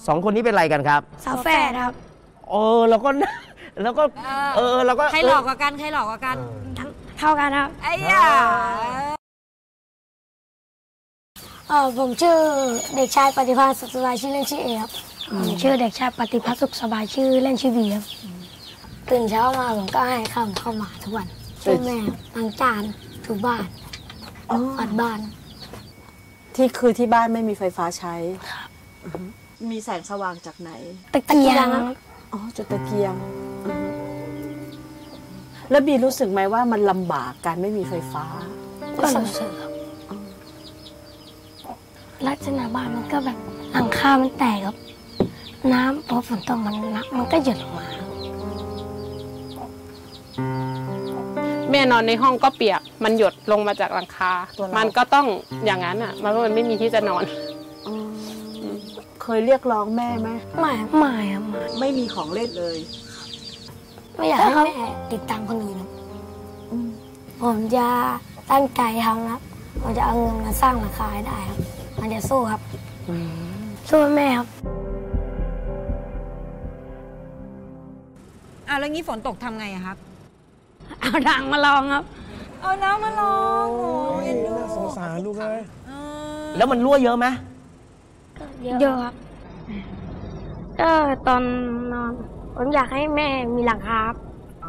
2 คนนี้เป็นอะไรกันครับฝาแฝดครับแล้วก็เราก็ใครหลอกกว่ากันใครหลอกกว่ากันเท่ากันครับไอ้ย่าผมชื่อเด็กชายปฏิภาณสุขสบายชื่อเล่นชื่อเอครับชื่อเด็กชายปฏิภาณสุขสบายชื่อเล่นชื่อบีครับตื่นเช้ามาผมก็ให้ข้าวเข้ามาทุกวันช่วยแม่ล้างจานถูบ้านปัดบ้านที่บ้านไม่มีไฟฟ้าใช้มีแสงสว่างจากไหนตะเกียงจุดตะเกียงแล้วบีรู้สึกไหมว่ามันลำบากการไม่มีไฟฟ้าก็รู้สึกครับลักษณะบ้านมันก็แบบหลังคามันแตกครับน้ำพอฝนตกมันก็หยดลงมาแม่นอนในห้องก็เปียกมันหยดลงมาจากหลังคามันก็ต้องอย่างนั้นอ่ะมันไม่มีที่จะนอนเคยเรียกร้องแม่ไหมไม่ครับไม่มีของเล่นเลยไม่อยากให้แม่ติดตามคนอื่นผมจะตั้งใจทำครับผมจะเอาเงินมาสร้างราคาให้ได้ครับมันจะสู้ครับสู้แม่ครับแล้วงี้ฝนตกทำไงอะครับเอาถังมาลองครับเอาน้ำมาลองโอ้ยน่าสงสารลูกเลยแล้วมันรั่วเยอะไหมเยอะครับก็ตอนนอนผมอยากให้แม่มีหลังคาครับ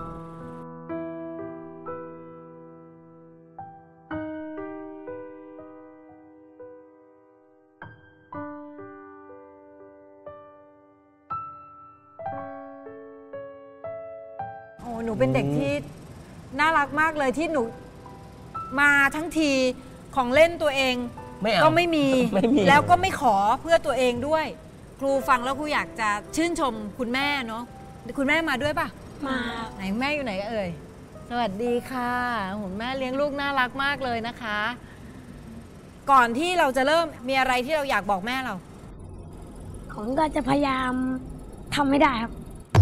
หนูเป็นเด็กที่น่ารักมากเลยที่หนูมาทั้งทีของเล่นตัวเองก็ไม่มีแล้วก็ไม่ขอเพื่อตัวเองด้วยครูฟังแล้วครูอยากจะชื่นชมคุณแม่เนาะคุณแม่มาด้วยป่ะมาไหนแม่อยู่ไหนเอ่ยสวัสดีค่ะผมแม่เลี้ยงลูกน่ารักมากเลยนะคะก่อนที่เราจะเริ่มมีอะไรที่เราอยากบอกแม่เราผมก็จะพยายามทำให้ได้ครับ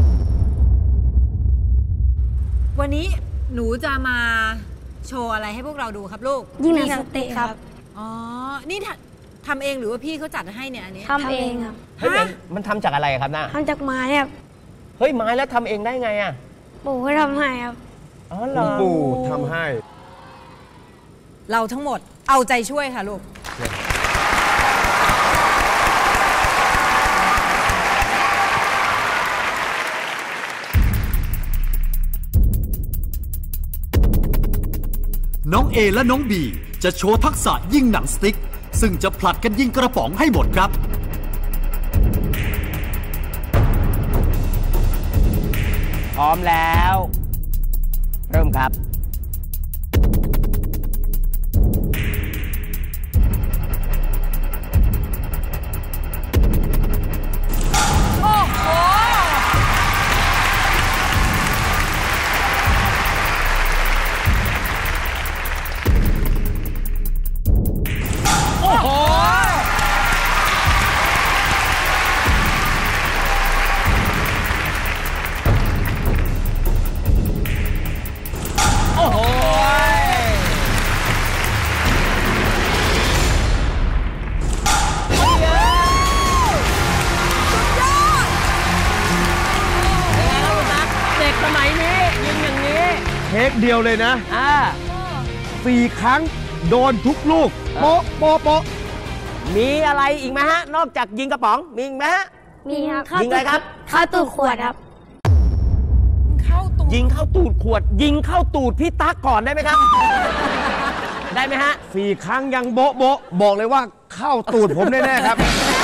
วันนี้หนูจะมาโชว์อะไรให้พวกเราดูครับลูกยิงหนังสติ๊กครับนี่ทำเองหรือว่าพี่เขาจัดให้เนี่ยอันนี้ทำเองครับมันทำจากอะไรครับน้าทำจากไม้ครับเฮ้ยไม้แล้วทำเองได้ไงอ่ะปู่ก็ทำให้ครับเหรอปู่ทำให้เราทั้งหมดเอาใจช่วยค่ะลูกน้องเอและน้องบีจะโชว์ทักษะยิงหนังสติ๊กซึ่งจะผลัดกันยิงกระป๋องให้หมดครับพร้อมแล้วเริ่มครับเทคเดียวเลยนะ4 ครั้งโดนทุกลูกโป๊ะโป๊ะโป๊ะมีอะไรอีกไหมฮะนอกจากยิงกระป๋องมีอีกไหมฮะมีครับยิงอะไรครับเข้าตูดขวดครับยิงเข้าตูดขวดยิงเข้าตูดพี่ตั๊กก่อนได้ไหมครับได้ไหมฮะ 4 ครั้งยังโบ๊ะโบ๊ะบอกเลยว่าเข้าตูดผมแน่ๆครับ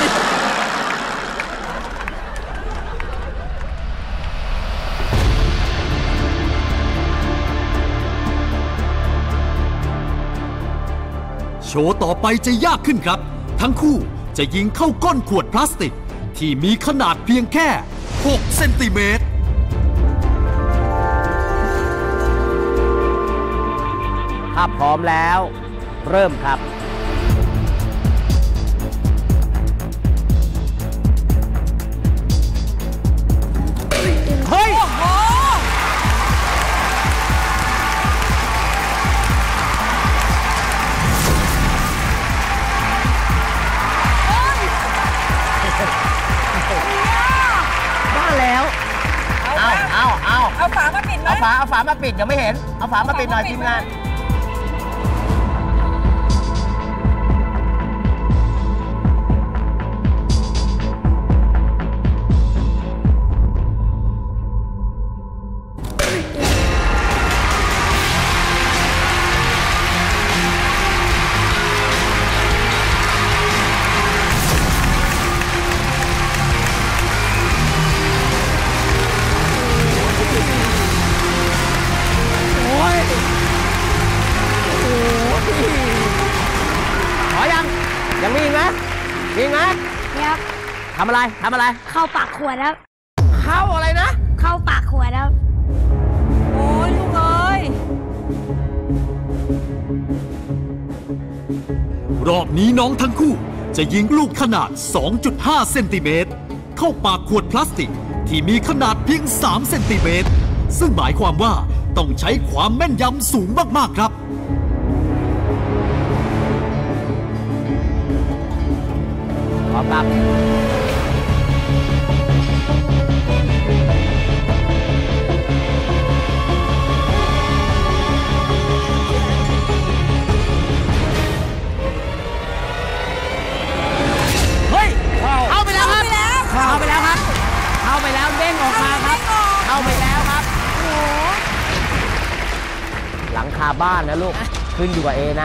โชว์ต่อไปจะยากขึ้นครับทั้งคู่จะยิงเข้าก้นขวดพลาสติกที่มีขนาดเพียงแค่6 เซนติเมตรถ้าพร้อมแล้วเริ่มครับเฮ้ยฝามาปิดเดี๋ยวไม่เห็นเอาฝามาปิดหน่อยทีมงานยังมีอีกไหมมีอีกไหมครับทำอะไรเข้าปากขวดครับเข้าอะไรนะเข้าปากขวดครับโอ้ยลูกเอ้ยรอบนี้น้องทั้งคู่จะยิงลูกขนาด 2.5 เซนติเมตรเข้าปากขวดพลาสติกที่มีขนาดเพียง 3 เซนติเมตรซึ่งหมายความว่าต้องใช้ความแม่นยำสูงมากๆครับขอครับเฮ้ยเข้าไปแล้วครับเข้าไปแล้วครับเข้าไปแล้วเด้งออกมาครับเข้าไปแล้วครับหลังคาบ้านนะลูกขึ้นอยู่กับเอนะ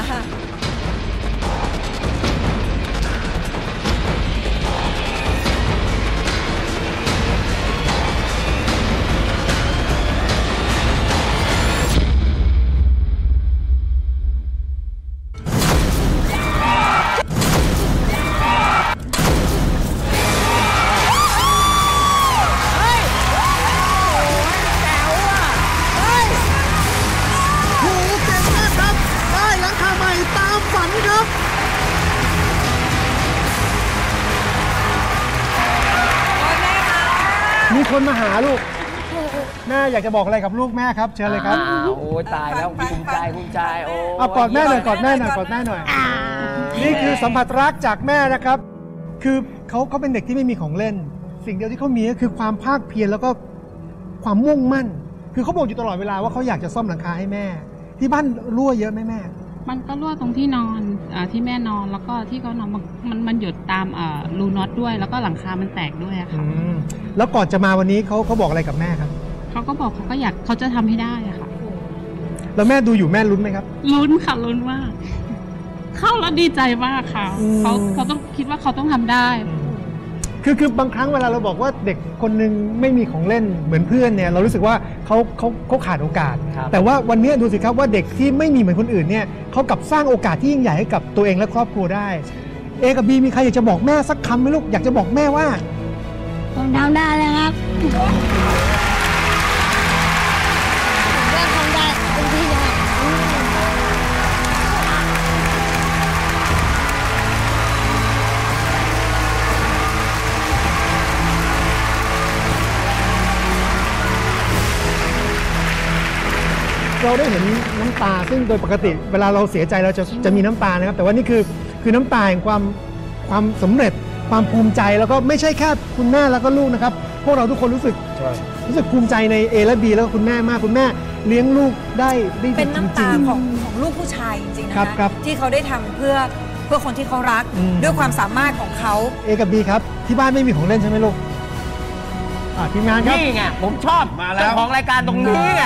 มีคนมาหาลูกแม่อยากจะบอกอะไรกับลูกแม่ครับเชิญเลยครับโอ้ตายแล้วภูมิใจโอ้เอากอดแม่หน่อยกอดแม่หน่อยกอดแม่หน่อยนี่คือสัมผัสรักจากแม่นะครับคือเขาเป็นเด็กที่ไม่มีของเล่นสิ่งเดียวที่เขามีก็คือความภาคเพียรแล้วก็ความมุ่งมั่นคือเขาบอกอยู่ตลอดเวลาว่าเขาอยากจะซ่อมหลังคาให้แม่ที่บ้านรั่วเยอะไหมแม่มันก็รั่วตรงที่นอนที่แม่นอนแล้วก็ที่เขานอนมันหยดตามรูน็อตด้วยแล้วก็หลังคามันแตกด้วยอะค่ะแล้วก่อนจะมาวันนี้เขาบอกอะไรกับแม่ครับเขาก็บอกเขาอยากเขาจะทำให้ได้อะค่ะแล้วแม่ดูอยู่แม่ลุ้นไหมครับลุ้นค่ะลุ้นมากเข้าแล้วดีใจมากค่ะเขาต้องคิดว่าเขาต้องทำได้คือบางครั้งเวลาเราบอกว่าเด็กคนนึงไม่มีของเล่นเหมือนเพื่อนเนี่ยเรารู้สึกว่าเขาขาดโอกาสแต่ว่าวันนี้ดูสิครับว่าเด็กที่ไม่มีเหมือนคนอื่นเนี่ยเขากลับสร้างโอกาสที่ยิ่งใหญ่ให้กับตัวเองและครอบครัวได้เอกับบีมีใครอยากจะบอกแม่สักคำไหมลูกอยากจะบอกแม่ว่าผมทำได้เลยครับผมทำได้เต็มที่เลยเราได้เห็นน้ำตาซึ่งโดยปกติเวลาเราเสียใจเราจะมีน้ำตานะครับแต่ว่านี่คือน้ำตาแห่งความสำเร็จความภูมิใจแล้วก็ไม่ใช่แค่คุณแม่แล้วก็ลูกนะครับพวกเราทุกคนรู้สึกภูมิใจในเอและบีแล้วก็คุณแม่มากคุณแม่เลี้ยงลูกได้เป็นน้ำตาของลูกผู้ชายจริงๆนะคะที่เขาได้ทำเพื่อคนที่เขารักด้วยความสามารถของเขาเอกับบีครับที่บ้านไม่มีของเล่นใช่ไหมลูกทีมงานครับนี่ไงผมชอบมาแล้วของรายการตรงนี้ไง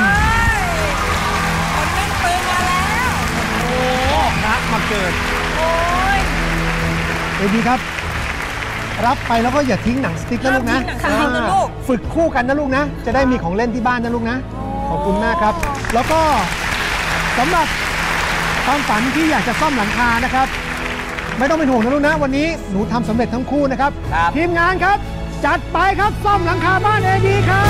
นักมาเกิดเอบีครับรับไปแล้วก็อย่าทิ้งหนังสติ๊กนะลูกนะฝึกคู่กันนะลูกนะจะได้มีของเล่นที่บ้านนะลูกนะขอบคุณมากครับแล้วก็สำหรับความฝันที่อยากจะซ่อมหลังคานะครับไม่ต้องเป็นห่วงนะลูกนะวันนี้หนูทำสำเร็จทั้งคู่นะครับทีมงานครับจัดไปครับซ่อมหลังคาบ้านเอบีครับ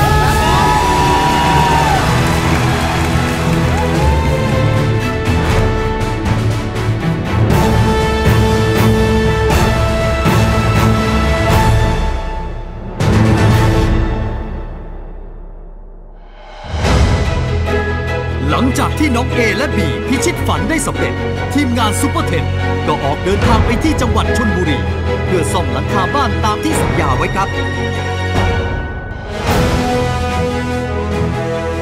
หลังจากที่น้องเอและบีพิชิตฝันได้สำเร็จทีมงานซุปเปอร์เทนก็ออกเดินทางไปที่จังหวัดชลบุรีเพื่อซ่อมหลังคาบ้านตามที่สัญญาไว้ครับ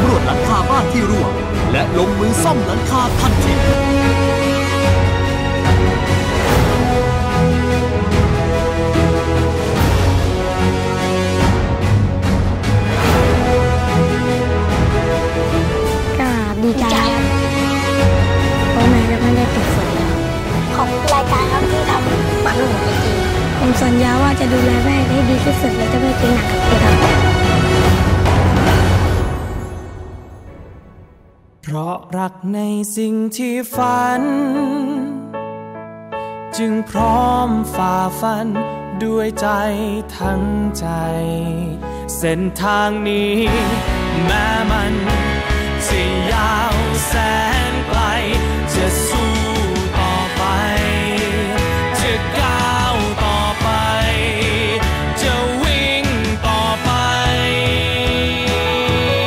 ำรวจหลังคาบ้านที่รั่วและลงมือซ่อมหลังคาทันทีก็ดีใจเพราะแม่จะไม่ได้ติดฝนขอบรายการครับที่ทำฝันหนูไปจริงผมสัญญาว่าจะดูแลแม่ให้ดีที่สุดและจะไม่ทิ้งหนักกับพี่ครับเพราะรักในสิ่งที่ฝันจึงพร้อมฝ่าฟันด้วยใจทั้งใจเส้นทางนี้แม้มันจะยาวแสนไกลจะสู้ต่อไปจะก้าวต่อไปจะวิ่งต่อไป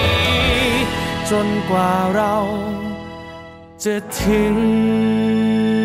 จนกว่าเราจะถึง